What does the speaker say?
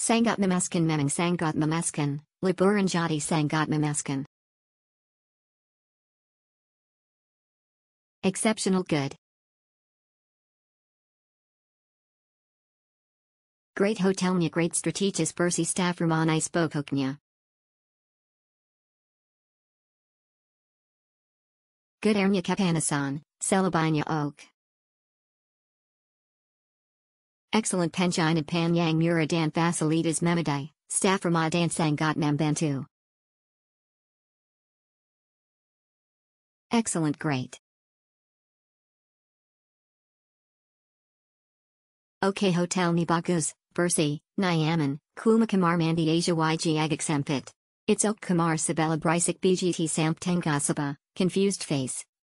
Sangat memaskan memang sangat memaskan, liburan jadi sangat memaskan. Exceptional good. Great hotelnya, great strategis bersih staff rumah nice pokoknya. Good airnya kapanasan, selebihnya ok. Excellent pensiunat panyang murah dan fasilitas memadai, staff ramah dan sangat membantu. Excellent great. Okay, hotel ni bagus, bersih, nyaman, kuma kamar mandi Asia yg agak sempit. It's ok kamar sabela berisik bgt samp tenggasaba, confused face.